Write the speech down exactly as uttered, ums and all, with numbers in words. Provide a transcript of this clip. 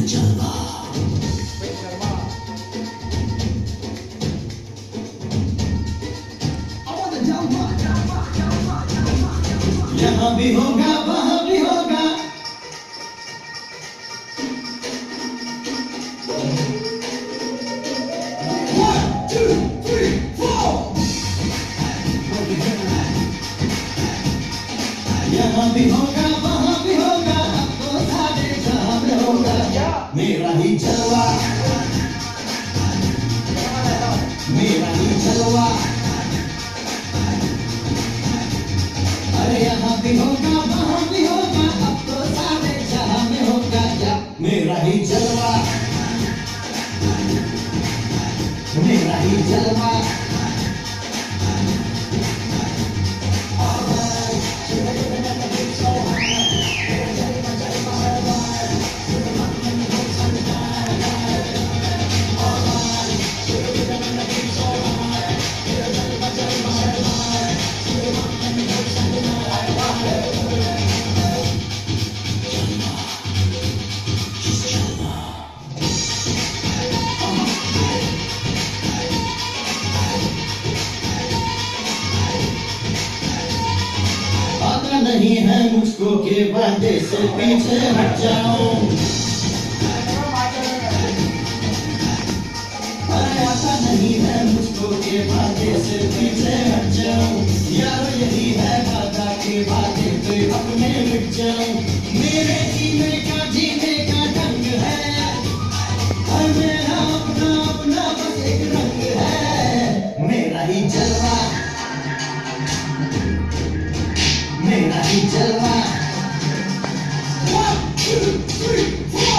जलवा। यहाँ भी होगा वहाँ भी होगा। One, two, three, four। यहाँ भी होगा वहाँ भी होगा, अब तो सारे जहाँ में होगा मेरा ही जलवा, मेरा ही जलवा। अरे यहाँ भी होगा वहाँ भी होगा, अब तो सारे जहाँ में होगा या मेरा ही जलवा, मेरा ही जलवा। नहीं है मुझको के वादे से पीछे हट जाऊं, आता नहीं है मुझको के वादे से पीछे हट जाऊं, यार यही है वादा के वादे पे अपने मिट जाऊं। मेरे जीने का जीने का ढंग है और मेरा अपना अपना बस एक रंग है, मेरा ही जलवा, मेरा ही जलवा। One, two, three, four।